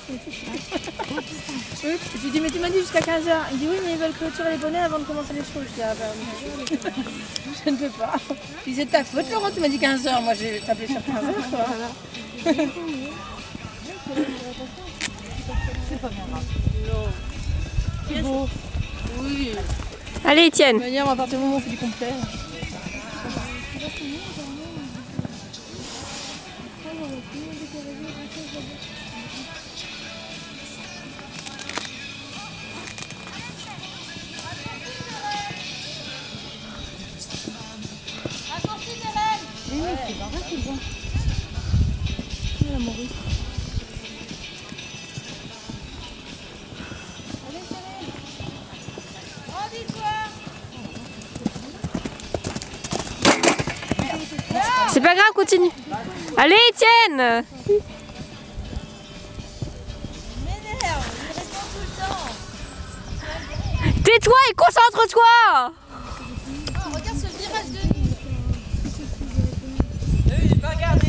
Oui, je lui dis mais tu m'as dit jusqu'à 15h. Il me dit oui mais ils veulent clôturer les bonnets avant de commencer les shows. Je dis ah ben je ne peux pas. Je dis c'est de ta faute Laurent, tu m'as dit 15h. Moi j'ai tablé sur 15h quoi. C'est pas bien grave. Non. C'est beau. Oui. Allez Étienne. De toute manière, à partir du moment où on fait du complet. Oui, c'est vrai, c'est bon. Elle a mouru. C'est pas grave, continue. Allez Étienne. Tais-toi et concentre-toi. Oh, regarde ce virage de nuit. Il va regarder.